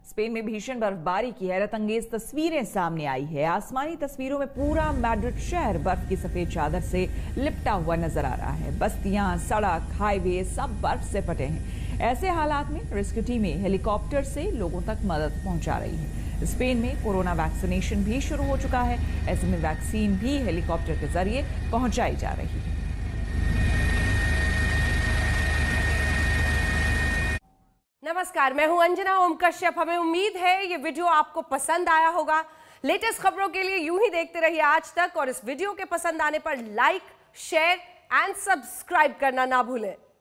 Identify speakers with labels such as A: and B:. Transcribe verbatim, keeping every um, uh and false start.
A: Spain में भीषण बर्फबारी की हैरत अंगेज तस्वीरें सामने आई है। आसमानी तस्वीरों में पूरा मैड्रिड शहर बर्फ की सफेद चादर से लिपटा हुआ नजर आ रहा है। बस्तियां, सड़क, हाईवे सब बर्फ से फटे हैं। ऐसे हालात में रेस्क्यू टीमें हेलीकॉप्टर से लोगों तक मदद पहुंचा रही है। स्पेन में कोरोना वैक्सीनेशन भी शुरू हो चुका है। ऐसे में वैक्सीन भी हेलीकॉप्टर के जरिए पहुंचाई जा रही है।
B: नमस्कार, मैं हूं अंजना ओम कश्यप। हमें उम्मीद है ये वीडियो आपको पसंद आया होगा। लेटेस्ट खबरों के लिए यूं ही देखते रहिए आज तक और इस वीडियो के पसंद आने पर लाइक, शेयर एंड सब्सक्राइब करना ना भूलें।